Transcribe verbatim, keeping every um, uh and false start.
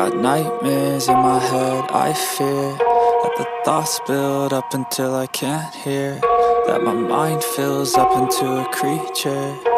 got nightmares in my head, I fear that the thoughts build up until I can't hear, that my mind fills up into a creature